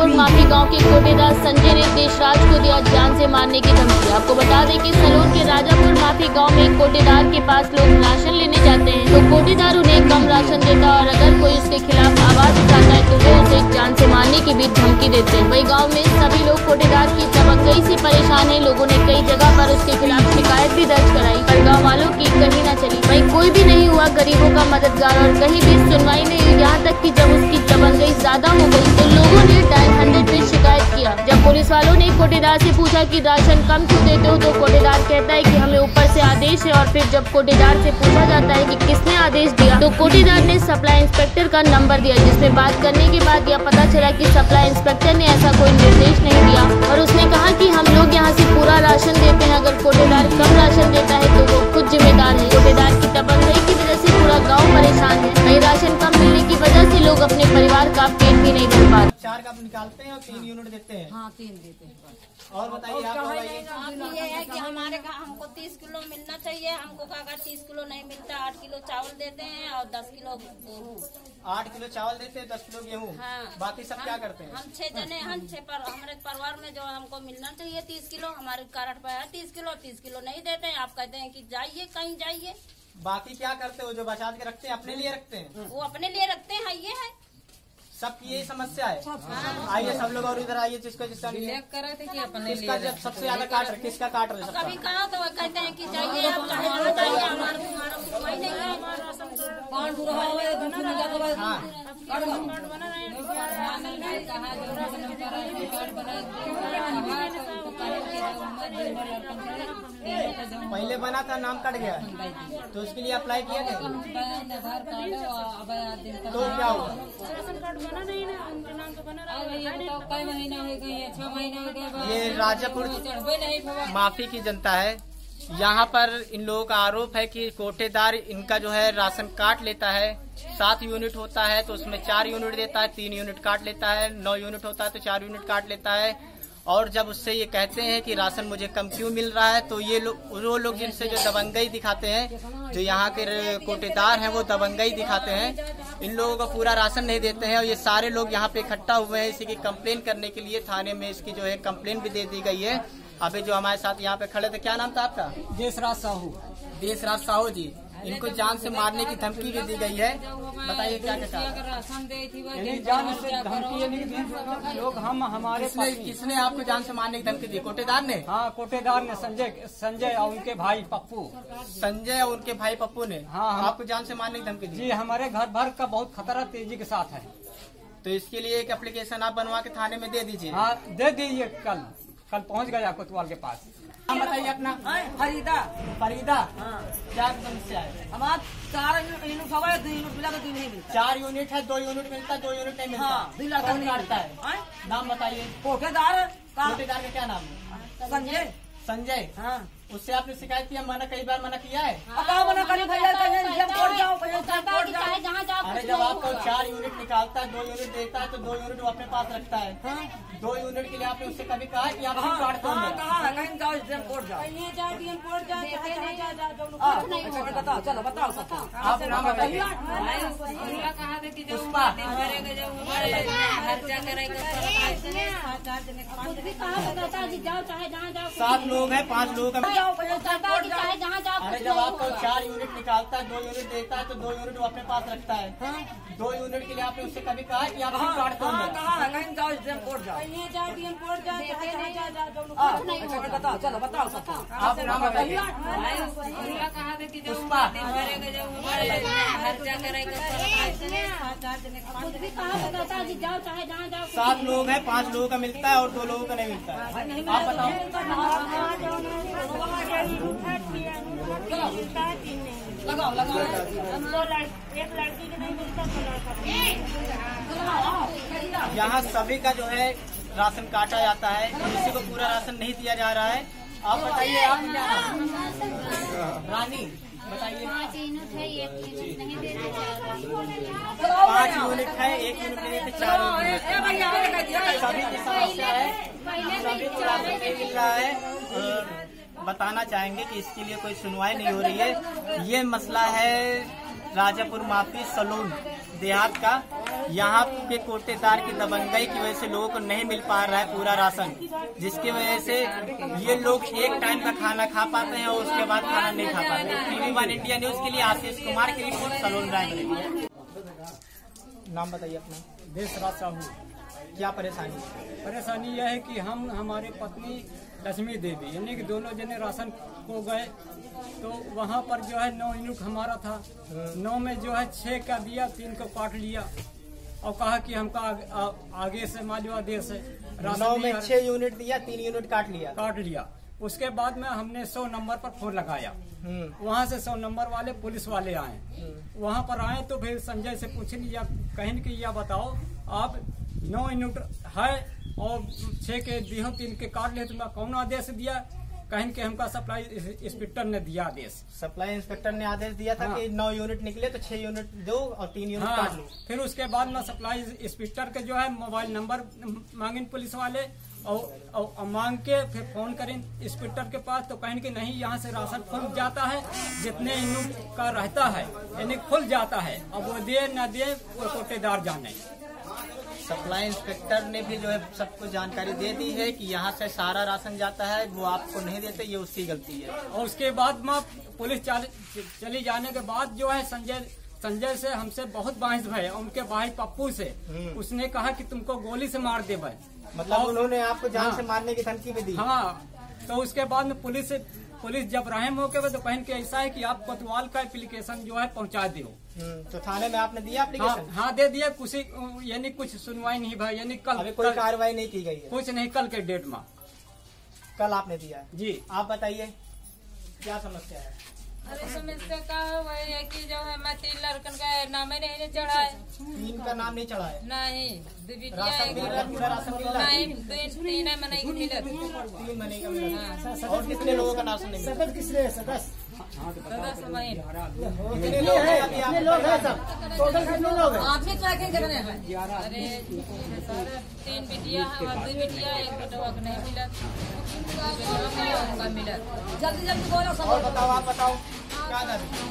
राजापुर माफी गांव के कोटेदार संजय ने देशराज को दिया जान से मारने की धमकी। आपको बता दें कि सलोन के राजापुर माफी गांव में कोटेदार के पास लोग राशन लेने जाते हैं तो कोटेदार उन्हें कम राशन देता और अगर कोई उसके खिलाफ आवाज उठाता है तो वो उसे जान से मारने की भी धमकी देते हैं। वही गाँव में सभी लोग कोटेदार की तवक्कई से परेशान है। लोगों ने कई जगह पर उसके खिलाफ शिकायत भी दर्ज कराई पर गाँव वालों की कहीं न चली। वही कोई भी नहीं हुआ गरीबों का मददगार और कहीं भी सुनवाई नहीं हुई। यहाँ तक कि जब उसकी तमन्नाएं ज्यादा हो गई तो लोगों ने डायल 100 पे शिकायत किया। जब पुलिस वालों ने कोटेदार से पूछा कि राशन कम क्यों देते हो तो कोटेदार कहता है कि हमें ऊपर से आदेश है। और फिर जब कोटेदार से पूछा जाता है कि किसने आदेश दिया तो कोटेदार ने सप्लाई इंस्पेक्टर का नंबर दिया, जिसमें बात करने के बाद यह पता चला कि सप्लाई इंस्पेक्टर ने ऐसा कोई निर्देश नहीं दिया और उसने कहा कि हम लोग यहाँ से पूरा राशन देते हैं, अगर कोटेदार कम राशन देता है तो वो खुद जिम्मेदार है। कोटेदार की तमन्नाई की वजह से पूरा गाँव परेशान है। वही राशन कम मिलने की वजह से लोग अपने परिवार का पेट भी नहीं भर पाते। 4 का निकालते हैं और 3 यूनिट देते हैं। हाँ 3 देते हैं। और बताइए आप ये है कि हमारे हमको 30 किलो मिलना चाहिए। हमको अगर 30 किलो नहीं मिलता 8 किलो चावल देते हैं और 10 किलो गेहूँ। 8 किलो चावल देते हैं, 10 किलो गेहूँ। हाँ। बाकी सब क्या करते हैं? हम 6 जने हमारे परिवार में जो हमको मिलना चाहिए 30 किलो, हमारे कार्ड पे है 30 किलो नहीं देते हैं। आप कहते हैं कि जाइए कहीं जाइए। बाकी क्या करते हो? जो बचा के रखते हैं अपने लिए रखते हैं? वो अपने लिए रखते हैं। ये है सबकी यही समस्या है। आइए सब लोग और इधर आइए। जिसका जिसका किसका जब सबसे ज्यादा काट रहे, किसका काट रहे? कभी कहा तो वो कहते हैं कि जाइए आप कहीं जाइए, हमारा कोई नहीं है। पहले बना था, नाम कट गया तो उसके लिए अप्लाई किया था तो क्या हुआ? कई महीना हो गए, 6 महीना हो गए। ये राजापुर माफी की जनता है। यहाँ पर इन लोगों का आरोप है कि कोटेदार इनका जो है राशन काट लेता है। 7 यूनिट होता है तो उसमें 4 यूनिट देता है, 3 यूनिट काट लेता है। 9 यूनिट होता है तो 4 यूनिट काट लेता है। और जब उससे ये कहते हैं कि राशन मुझे कम क्यों मिल रहा है तो ये वो लोग जिनसे जो दबंगई दिखाते हैं, जो यहाँ के कोटेदार हैं वो दबंगई दिखाते हैं। इन लोगों को पूरा राशन नहीं देते हैं और ये सारे लोग यहाँ पे इकट्ठा हुए हैं इसी की कंप्लेन करने के लिए। थाने में इसकी जो है कंप्लेन भी दे दी गई है। अभी जो हमारे साथ यहाँ पे खड़े थे, क्या नाम था आपका? देशराज साहू। देशराज साहू जी, इनको जान से मारने की धमकी भी दी गई है। बताइए क्या क्या जान से धमकी नहीं दी लोग। हम हमारे किसने आपको जान से मारने की धमकी दी? कोटेदार ने? हाँ कोटेदार ने, संजय और उनके भाई पप्पू। संजय और उनके भाई पप्पू ने? हाँ आपको जान से मारने की धमकी दी? जी, हमारे घर भर का बहुत खतरा तेजी के साथ है। तो इसके लिए एक एप्लीकेशन आप बनवा के थाने में दे दीजिए। हाँ दे दीजिए। कल पहुँच गया कोतवाल के पास। हम बताइए अपना। फरीदा। हाँ। क्या समस्या है? हमारा 4 यूनिट हवा 2 यूनिट मिला तो 2 नहीं मिलता। 4 यूनिट है, 2 यूनिट मिलता, 2 यूनिट नहीं मिलता। हाँ, 2 लाख कौन काटता है? नाम बताइए। कोटेदार कोटेदार का क्या नाम है? संजय। संजय। हाँ। उससे आपने शिकायत किया? मना कई बार मना किया है? कहाँ मना करी भैया? अरे जब आपको 4 यूनिट निकालता है, 2 यूनिट देता है तो 2 यूनिट वो अपने पास रखता है। 2 यूनिट के लिए आपने उससे कभी कहा कि आप काटते हो? चलो बताओ आप नाम बताइए। पुष्पा। 7 लोग हैं, 5 लोग हैं। अरे जब आपको 4 यूनिट निकालता है, 2 यूनिट देता है तो 2 यूनिट वो अपने पास रखता है। 2 यूनिट के लिए आपने उससे कभी कहा कि आप काटते हो? चलो बताओ आप नाम बताइए। पुष्पा। 7 लोग हैं, 5 लोगों का मिलता है और 2 लोगों का नहीं मिलता है। आप बताओ। एक लड़की की नहीं मिलता। यहाँ सभी का जो है राशन काटा जाता है, किसी को पूरा राशन नहीं दिया जा रहा है। आप बताइए, आप क्या रानी बताइए। 5 यूनिट है, 1 यूनिट नहीं दे रहे। 5 यूनिट है, 1 यूनिट नहीं देते, 4 यूनिट। सभी की समस्या है, सभी को राशन नहीं मिल रहा है। और बताना चाहेंगे कि इसके लिए कोई सुनवाई नहीं हो रही है। ये मसला है राजापुर माफी सलून देहात का। यहाँ के कोटेदार की दबंगई की वजह से लोगों को नहीं मिल पा रहा है पूरा राशन, जिसकी वजह से ये लोग एक टाइम का खाना खा पाते हैं और उसके बाद खाना नहीं खा पाते। TV1 इंडिया न्यूज के लिए आशीष कुमार की रिपोर्ट, सलून रायबरेली। नाम बताइए अपना। देशराज साहू। क्या परेशानी? परेशानी यह है कि हम हमारे पत्नी लक्ष्मी देवी यानी कि दोनों जने राशन को गए, तो वहाँ पर जो है 9 यूनिट हमारा था। 9 में जो है 6 का दिया, 3 को काट लिया और कहा कि हमका आगे से मालवा देश है। 9 में 6 यूनिट दिया, 3 यूनिट काट लिया। उसके बाद में हमने 100 नंबर पर फोन लगाया। वहाँ से 100 नंबर वाले पुलिस वाले आए। वहाँ पर आए तो फिर संजय से पूछ लिया, कहीं कि यह बताओ आप 9 यूनिट है और 6 के दियो, 3 के काट ले, तुम्हें कौन आदेश दिया? कहीं के हमका सप्लाई इंस्पेक्टर ने दिया आदेश। सप्लाई इंस्पेक्टर ने आदेश दिया था कि 9 यूनिट निकले तो 6 यूनिट दो और 3 यूनिट काट लो। फिर उसके बाद में सप्लाई इंस्पेक्टर के जो है मोबाइल नंबर मांगे पुलिस वाले और मांग के फिर फोन करें इंस्पेक्टर के पास, तो कहीं कि नहीं, यहाँ से राशन खुल जाता है, जितने यूनिट का रहता है यानी खुल जाता है। अब वो दे न दे वो कोटेदार जाने। सप्लाई इंस्पेक्टर ने भी जो है सबको जानकारी दे दी है कि यहाँ से सारा राशन जाता है, वो आपको नहीं देते, ये उसकी गलती है। और उसके बाद में पुलिस चली जाने के बाद जो है संजय से हमसे बहुत बहस भय, उनके भाई पप्पू से उसने कहा कि तुमको गोली से मार दे भाई, मतलब उन्होंने आपको जान से मारने की धमकी भी दी। हाँ, तो उसके बाद में पुलिस जब रहे मौके पे तो कहीं के ऐसा है कि आप कोतवाल का एप्लीकेशन जो है पहुंचा दो। तो थाने में आपने दिया एप्लीकेशन? हाँ दे दिया, कुछ यानी कुछ सुनवाई नहीं भाई, यानी कल अभी कोई कार्रवाई नहीं की गई है? कुछ नहीं, कल के डेट में। कल आपने दिया जी। आप बताइए क्या समस्या है? अरे समस्या का वही है कि जो है मैं 3 लड़कन का नाम ही नहीं चढ़ा है। 3 का नाम नहीं चढ़ा है? नहीं, राशन मिल रहा है? पूरा राशन मिल रहा है? नहीं, 3 है महीने की मिलत। 3 महीने का मिल रहा है। और कितने लोगों का राशन नहीं मिला? किसने? सदस्य महीने कितने लोग हैं अभी? आप टोटल कितने लोग हैं? आपने ट्रैकिंग करने हैं? अरे 3 बिटिया है और 2 बिटिया, 1 बेटवा को नहीं मिला, मिलत। जल्दी बोलो। और बताओ, आप बताओ क्या दादी?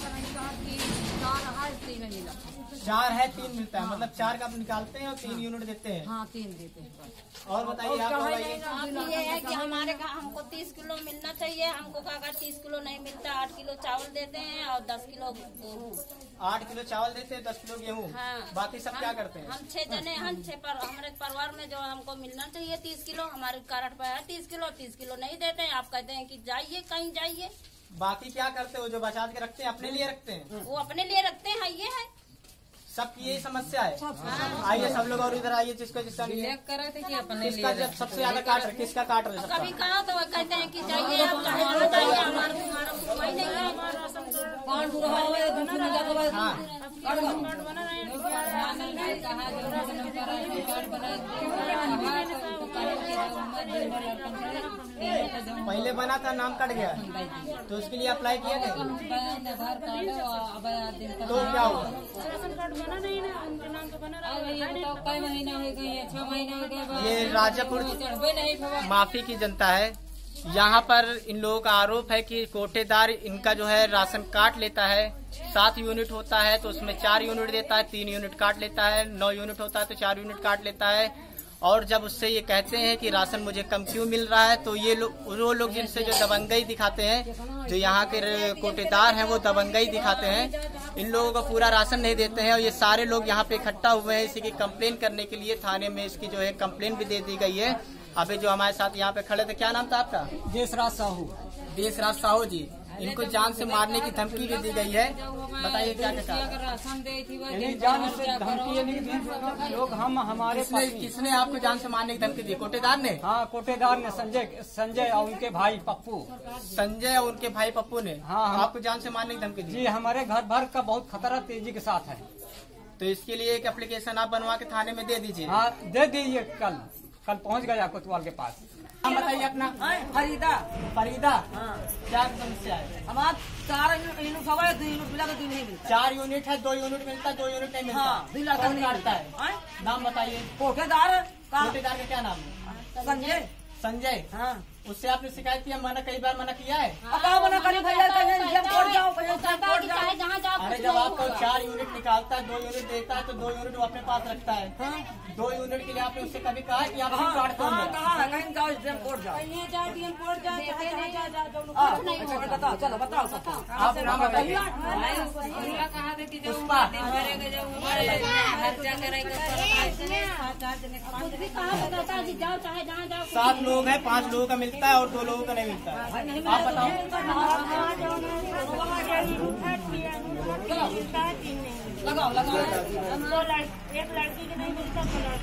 4 है, 3 मिलता है, मतलब 4 का आप निकालते हैं और 3 यूनिट देते हैं। हाँ, 3 देते हैं। और बताइए आप बताइए। अब ये है कि हमारे हमको 30 किलो मिलना चाहिए। हमको अगर 30 किलो नहीं मिलता, 8 किलो चावल देते हैं और 10 किलो गेहूँ। 8 किलो चावल देते हैं, 10 किलो गेहूँ। हाँ। बाकी सब क्या करते हैं? हम 6 जने, हमारे परिवार में जो हमको मिलना चाहिए 30 किलो, हमारे कार्ड पे है 30 किलो नहीं देते हैं। आप कहते हैं कि जाइए कहीं जाइए। बाकी क्या करते हो? जो बचा के रखते हैं अपने लिए रखते हैं? वो अपने लिए रखते हैं, ये है सबकी यही समस्या है। आइए सब लोग और इधर आइए, जिसका नहीं है। करे थे कि अपने किसका जब सबसे ज्यादा काट रहे, किसका काट रहे? कभी कहा तो वो कहते हैं कि जाइए आप चाहे ना जाइए, हमारा कोई नहीं है। पहले बना था, नाम कट गया, तो उसके लिए अप्लाई किया था, तो क्या हुआ? कई महीना हो गए, 6 महीना हो गए। ये राजापुर माफी की जनता है। यहाँ पर इन लोगों का आरोप है कि कोटेदार इनका जो है राशन काट लेता है। 7 यूनिट होता है तो उसमें 4 यूनिट देता है, 3 यूनिट काट लेता है। 9 यूनिट होता है तो 4 यूनिट काट लेता है। और जब उससे ये कहते हैं कि राशन मुझे कम क्यों मिल रहा है, तो ये वो लोग जिनसे जो दबंगई दिखाते हैं, जो यहाँ के कोटेदार हैं, वो दबंगई दिखाते हैं, इन लोगों को पूरा राशन नहीं देते हैं। और ये सारे लोग यहाँ पे इकट्ठा हुए हैं इसी की कंप्लेन करने के लिए। थाने में इसकी जो है कंप्लेन भी दे दी गई है। अभी जो हमारे साथ यहाँ पे खड़े थे, क्या नाम था आपका? देशराज साहू। देशराज साहू जी, इनको जान से मारने की धमकी भी दी गई है। बताइए क्या कहता यानी जान से धमकी यानी कि लोग हम हमारे किसने आपको जान से मारने की धमकी दी? कोटेदार ने? हाँ, कोटेदार ने, संजय और उनके भाई पप्पू। संजय और उनके भाई पप्पू ने? हाँ, आपको जान से मारने की धमकी दी? जी, हमारे घर भर का बहुत खतरा तेजी के साथ है। तो इसके लिए एक एप्लीकेशन आप बनवा के थाने में दे दीजिए। हाँ, दे दीजिए। कल पहुँच गया कोतवाल के पास। हम बताइए अपना। फरीदा। क्या समस्या है? हमारा 4 यूनिट सवाल 2 यूनिट मिला तो 2 नहीं मिलता। 4 यूनिट है, 2 यूनिट मिलता है, 2 यूनिट नहीं मिलता। हाँ, 2 लाख कौन काटता है? नाम बताइए। कोटेदार कोटेदार का क्या नाम है? संजय। संजय। हाँ। उससे आपने शिकायत किया, मना कई बार मना किया है? कहाँ मना करी भैया, कहीं कोर्ट जाओ, कहीं कोर्ट जाओ। जहाँ जाओ अरे जब आपको 4 यूनिट निकालता है, 2 यूनिट देता है, तो 2 यूनिट वो अपने पास रखता है। 2 यूनिट के लिए आपने उससे कभी कहा है कि आप सिम कार्ड दो? कहाँ है, कहीं जाओ, कोर्ट जाओ। बताओ, चलो बताओ। आप नाम बताइए। पुष्पा, जाओ चाहे जहाँ जाओ। 7 लोग हैं, 5 लोगों का मिलता है और 2 लोगों का नहीं मिलता है। आप बताओ। लगाओ। एक लड़की के नहीं मिलता।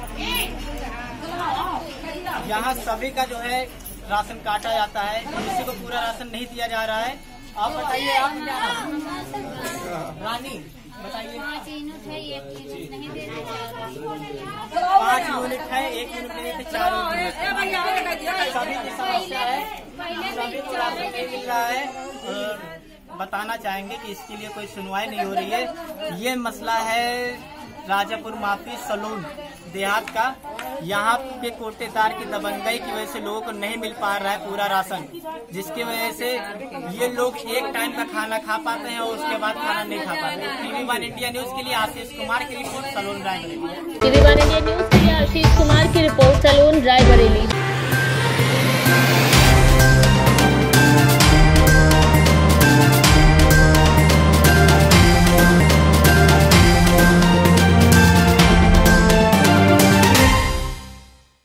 यहाँ सभी का जो है राशन काटा जाता है, किसी को पूरा राशन नहीं दिया जा रहा है। आप बताइए, आप क्या रानी बताइए। 5 यूनिट है, 1 यूनिट नहीं देते। 5 यूनिट है, 1 यूनिट नहीं देते, 4 यूनिट। सभी की समस्या है, सभी को राशन नहीं मिल रहा है। बताना चाहेंगे कि इसके लिए कोई सुनवाई नहीं हो रही है। ये मसला है राजापुर माफी सलून देहात का। यहाँ के कोटेदार की दबंगई की वजह से लोगों को नहीं मिल पा रहा है पूरा राशन, जिसकी वजह से ये लोग एक टाइम का खाना खा पाते हैं और उसके बाद खाना नहीं खा पाते। TV1 इंडिया न्यूज के लिए आशीष कुमार की report, Salon Raebareli. TV1 India news के लिए आशीष कुमार की रिपोर्ट, सलून रायबरेली।